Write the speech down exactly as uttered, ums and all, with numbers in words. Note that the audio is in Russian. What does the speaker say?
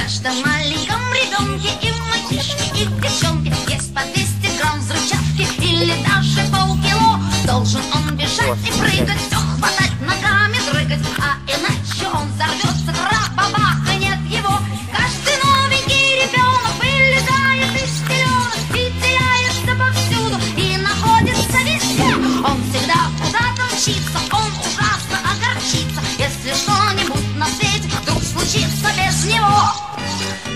каждом маленьком ребенке и мальчишке, и девчонке есть по двести грамм взрывчатки или даже полкило. Должен он бежать и прыгать, все хватать ногами, дрыгать, а иначе он взорвется, тра-бабахнет его. Каждый новенький ребенок вылезает из пеленок и теряется повсюду, и находится везде. Он всегда куда-то мчится, он ужасно огорчится, если что-нибудь на свете вдруг случится без него.